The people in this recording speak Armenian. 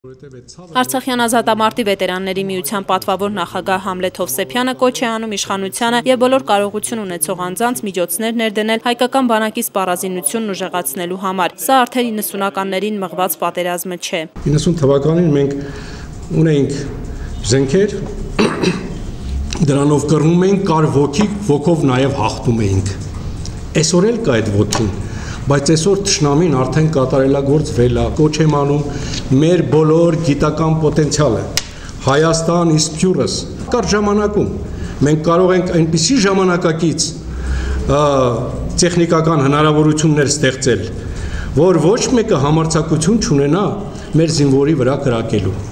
Արցախյան ազատամարտի վետերանների միության պատվավոր նախագահ Համլետ Հովսեփյանը կոչ է անում իշխանությանը եւ բոլոր կարողություն ունեցող անձանց միջոցներ ներդնել հայկական բանակի սպառազինությունն ուժեղացնելու համար։ Սա արդեն 90-ականներին մղված պատերազմը չէ։ 90 թվականին մենք ունեինք զենքեր, դրանով կռվում էինք, կար ոգի, ոգով նաեւ հաղթում էինք։ Այսօր էլ կա այդ ոգին, բայց այսօր թշնամին արդեն կատարելագործվել է, կոչ եմ անում մեր բոլոր գիտական պոտենցիալը, Հայաստան իսկ փյուրս, կար ժամանակում մենք կարող ենք այնպիսի ժամանակակից տեխնիկական հնարավորություններ ստեղծել, որ ոչ մեկը համարձակություն չունենա մեր զինվորի վրա կրակելու։